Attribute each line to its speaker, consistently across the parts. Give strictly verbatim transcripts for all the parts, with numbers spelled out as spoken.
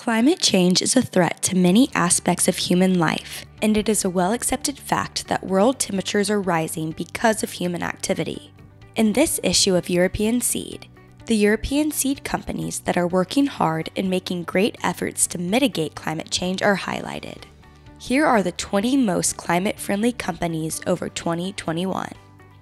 Speaker 1: Climate change is a threat to many aspects of human life, and it is a well-accepted fact that world temperatures are rising because of human activity. In this issue of European Seed, the European seed companies that are working hard and making great efforts to mitigate climate change are highlighted. Here are the twenty most climate-friendly companies over twenty twenty-one.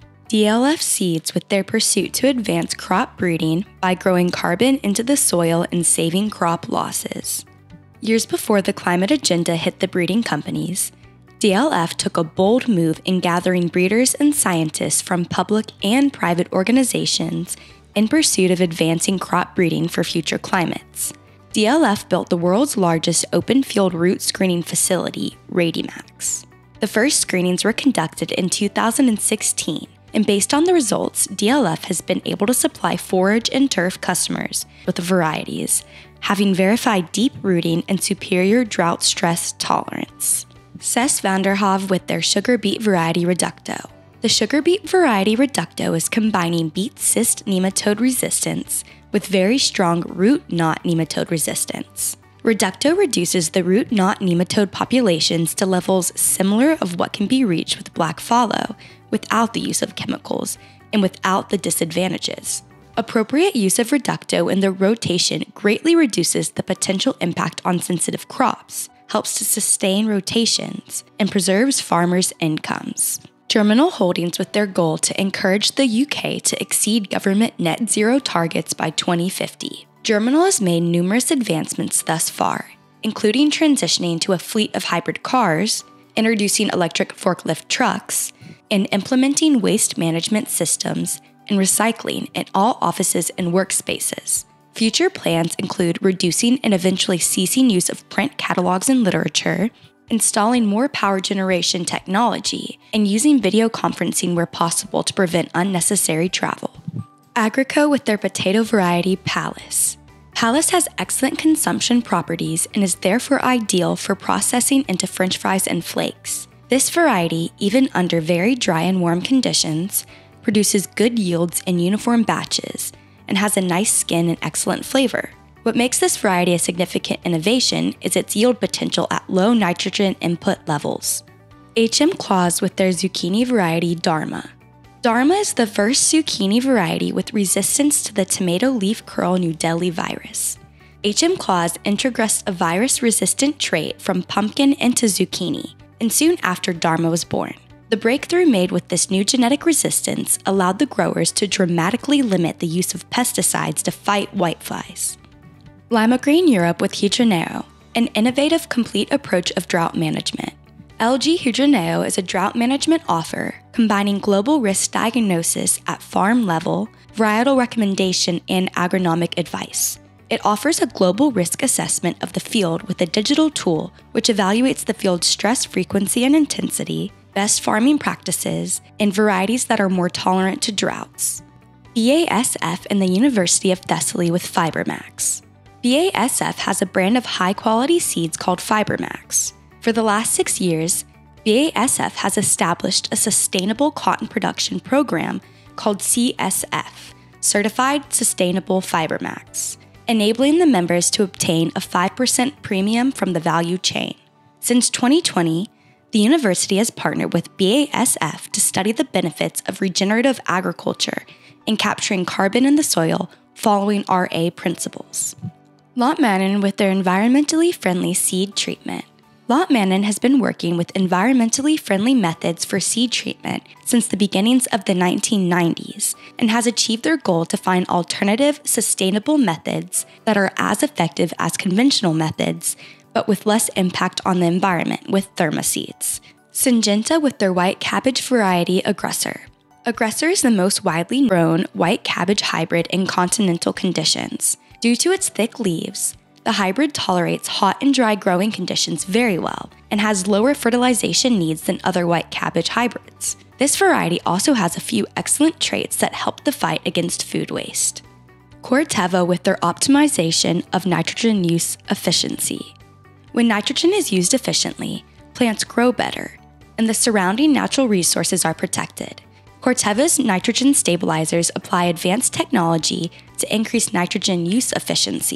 Speaker 1: D L F Seeds, with their pursuit to advance crop breeding by growing carbon into the soil and saving crop losses. Years before the climate agenda hit the breeding companies, D L F took a bold move in gathering breeders and scientists from public and private organizations in pursuit of advancing crop breeding for future climates. D L F built the world's largest open-field root screening facility, RadyMax. The first screenings were conducted in two thousand sixteen, and based on the results, D L F has been able to supply forage and turf customers with varieties, having verified deep rooting and superior drought stress tolerance. Cess Vanderhoeve with their sugar beet variety Reducto. The sugar beet variety Reducto is combining beet cyst nematode resistance with very strong root knot nematode resistance. Reducto reduces the root knot nematode populations to levels similar of what can be reached with black fallow without the use of chemicals and without the disadvantages. Appropriate use of Reducto in the rotation greatly reduces the potential impact on sensitive crops, helps to sustain rotations, and preserves farmers' incomes. Germinal Holdings, with their goal to encourage the U K to exceed government net zero targets by twenty fifty. Germinal has made numerous advancements thus far, including transitioning to a fleet of hybrid cars, introducing electric forklift trucks, and implementing waste management systems and recycling in all offices and workspaces. Future plans include reducing and eventually ceasing use of print catalogs and literature, installing more power generation technology, and using video conferencing where possible to prevent unnecessary travel. Agrico, with their potato variety Pallas. Pallas has excellent consumption properties and is therefore ideal for processing into French fries and flakes. This variety, even under very dry and warm conditions, produces good yields in uniform batches and has a nice skin and excellent flavor. What makes this variety a significant innovation is its yield potential at low nitrogen input levels. H M Claus, with their zucchini variety Dharma. Dharma is the first zucchini variety with resistance to the tomato leaf curl New Delhi virus. H M Claus introgressed a virus-resistant trait from pumpkin into zucchini, and soon after Dharma was born. The breakthrough made with this new genetic resistance allowed the growers to dramatically limit the use of pesticides to fight whiteflies. Lima Green Europe with Hydroneo, an innovative complete approach of drought management. L G Hydroneo is a drought management offer combining global risk diagnosis at farm level, varietal recommendation, and agronomic advice. It offers a global risk assessment of the field with a digital tool which evaluates the field's stress frequency and intensity, best farming practices, and varieties that are more tolerant to droughts. B A S F and the University of Thessaly with FiberMax. B A S F has a brand of high-quality seeds called FiberMax. For the last six years, B A S F has established a sustainable cotton production program called C S F, Certified Sustainable FiberMax, enabling the members to obtain a five percent premium from the value chain. Since twenty twenty, the university has partnered with B A S F to study the benefits of regenerative agriculture in capturing carbon in the soil following R A principles. Lotmannen, with their environmentally friendly seed treatment. Lotmannen has been working with environmentally friendly methods for seed treatment since the beginnings of the nineteen nineties and has achieved their goal to find alternative, sustainable methods that are as effective as conventional methods, but with less impact on the environment with Thermoseeds. Syngenta, with their white cabbage variety Aggressor. Aggressor is the most widely grown white cabbage hybrid in continental conditions. Due to its thick leaves, the hybrid tolerates hot and dry growing conditions very well and has lower fertilization needs than other white cabbage hybrids. This variety also has a few excellent traits that help the fight against food waste. Corteva, with their optimization of nitrogen use efficiency. When nitrogen is used efficiently, plants grow better, and the surrounding natural resources are protected. Corteva's nitrogen stabilizers apply advanced technology to increase nitrogen use efficiency.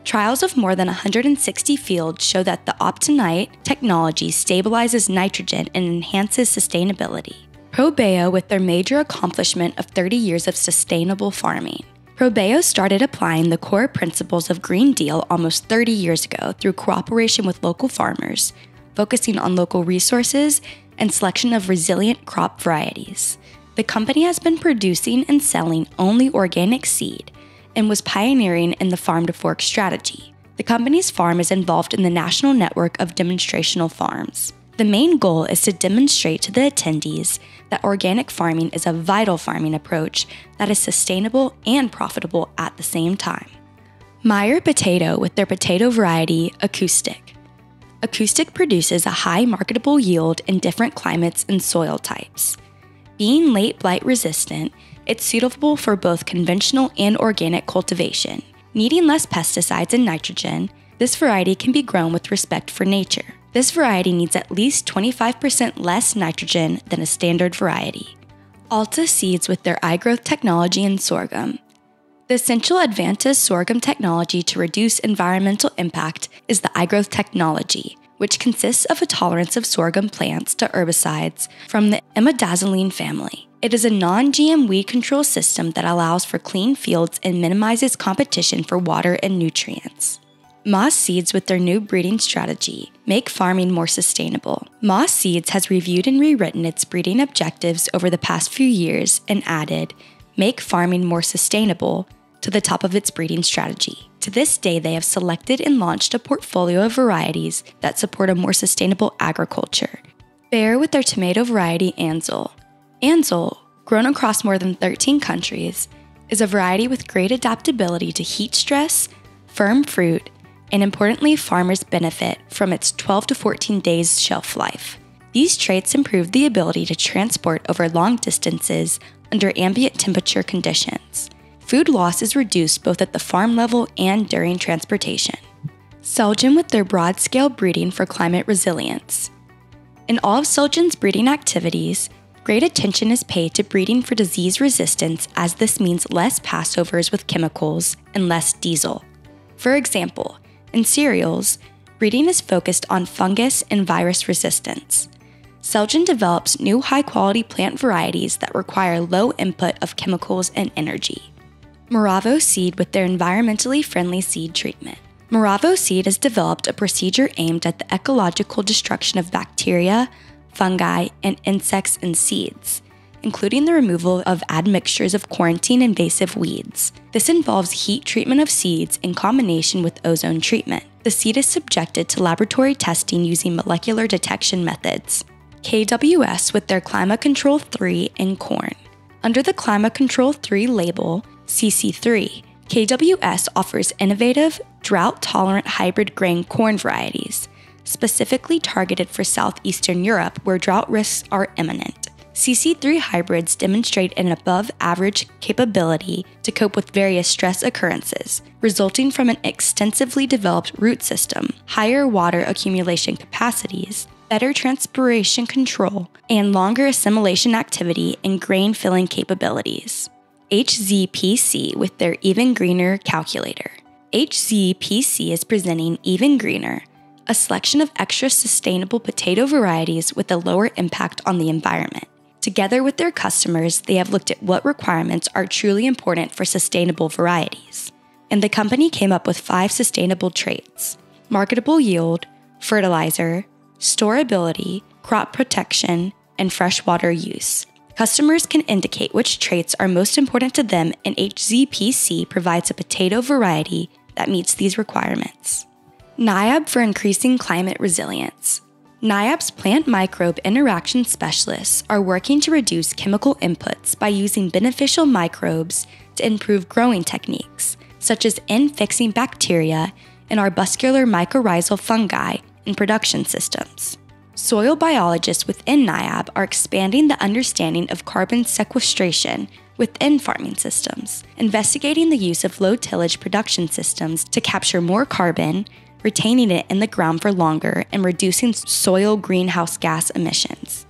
Speaker 1: Trials of more than one hundred sixty fields show that the Optonite technology stabilizes nitrogen and enhances sustainability. ProBio with their major accomplishment of thirty years of sustainable farming. ProBio started applying the core principles of Green Deal almost thirty years ago through cooperation with local farmers, focusing on local resources and selection of resilient crop varieties. The company has been producing and selling only organic seed and was pioneering in the farm-to-fork strategy. The company's farm is involved in the national network of demonstrational farms. The main goal is to demonstrate to the attendees that organic farming is a vital farming approach that is sustainable and profitable at the same time. Meyer Potato with their potato variety, Acoustic. Acoustic produces a high marketable yield in different climates and soil types. Being late blight resistant, it's suitable for both conventional and organic cultivation. Needing less pesticides and nitrogen, this variety can be grown with respect for nature. This variety needs at least twenty-five percent less nitrogen than a standard variety. Alta Seeds with their iGrowth technology in sorghum. The essential Advanta's sorghum technology to reduce environmental impact is the iGrowth technology, which consists of a tolerance of sorghum plants to herbicides from the imidazoline family. It is a non-G M weed control system that allows for clean fields and minimizes competition for water and nutrients. Moss Seeds with their new breeding strategy make farming more sustainable. Moss Seeds has reviewed and rewritten its breeding objectives over the past few years and added, "Make farming more sustainable" to the top of its breeding strategy. To this day, they have selected and launched a portfolio of varieties that support a more sustainable agriculture. Bayer with their tomato variety Ansel. Ansel, grown across more than thirteen countries, is a variety with great adaptability to heat stress, firm fruit, and importantly, farmers benefit from its twelve to fourteen days shelf life. These traits improve the ability to transport over long distances under ambient temperature conditions. Food loss is reduced both at the farm level and during transportation. Celgin with their broad-scale breeding for climate resilience. In all of Celgin's breeding activities, great attention is paid to breeding for disease resistance, as this means less passovers with chemicals and less diesel. For example, in cereals, breeding is focused on fungus and virus resistance. Celgin develops new high-quality plant varieties that require low input of chemicals and energy. Moravo Seed with their environmentally friendly seed treatment. Moravo Seed has developed a procedure aimed at the ecological destruction of bacteria, fungi, and insects in seeds, including the removal of admixtures of quarantine invasive weeds. This involves heat treatment of seeds in combination with ozone treatment. The seed is subjected to laboratory testing using molecular detection methods. K W S with their Climate Control three in corn. Under the Climate Control three label, C C three, K W S offers innovative, drought-tolerant hybrid grain corn varieties, specifically targeted for southeastern Europe where drought risks are imminent. C C three hybrids demonstrate an above-average capability to cope with various stress occurrences, resulting from an extensively developed root system, higher water accumulation capacities, better transpiration control, and longer assimilation activity and grain filling capabilities. H Z P C with their Even Greener calculator. H Z P C is presenting Even Greener, a selection of extra sustainable potato varieties with a lower impact on the environment. Together with their customers, they have looked at what requirements are truly important for sustainable varieties. And the company came up with five sustainable traits: marketable yield, fertilizer, storability, crop protection, and freshwater use. Customers can indicate which traits are most important to them, and H Z P C provides a potato variety that meets these requirements. N I A B for increasing climate resilience. N I A B's plant microbe interaction specialists are working to reduce chemical inputs by using beneficial microbes to improve growing techniques, such as N-fixing bacteria and arbuscular mycorrhizal fungi in production systems. Soil biologists within N I A B are expanding the understanding of carbon sequestration within farming systems, investigating the use of low-tillage production systems to capture more carbon, retaining it in the ground for longer, and reducing soil greenhouse gas emissions.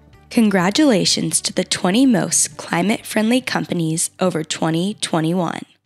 Speaker 1: Congratulations to the twenty most climate-friendly companies over twenty twenty-one.